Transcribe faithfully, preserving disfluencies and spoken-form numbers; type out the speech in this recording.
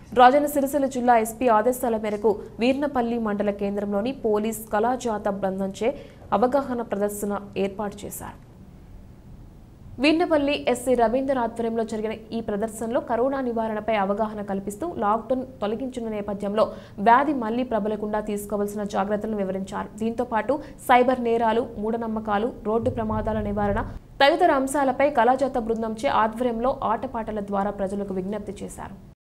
రాజన్న సిరిసిల్ల జిల్లా ఎస్పీ ఆదేశాల మేరకు వీర్నపల్లి మండల కేంద్రంలోని పోలీస్ కళాజాత బృందంచే అవగాహన ప్రదర్శన ఏర్పాటు చేశారు. వీర్నపల్లి ఎస్సీ రవీందర్ ఆధ్వర్యంలో జరిగిన ఈ ప్రదర్శనలో కరోనా నివారణపై అవగాహన కల్పిస్తూ లాక్డౌన్ తొలగించిన నేపథ్యంలో వ్యాధి మళ్లీ ప్రబలకుండా తీసుకోవాల్సిన జాగ్రత్తలను వివరించారు. దీంతో పాటు సైబర్ నేరాలు, మూఢనమ్మకాలు, రోడ్డు ప్రమాదాల నివారణ తదితర అంశాలపై కళాజాత బృందంచే ఆధ్వర్యంలో ఆటపాటల ద్వారా ప్రజలకు విజ్ఞప్తి చేశారు.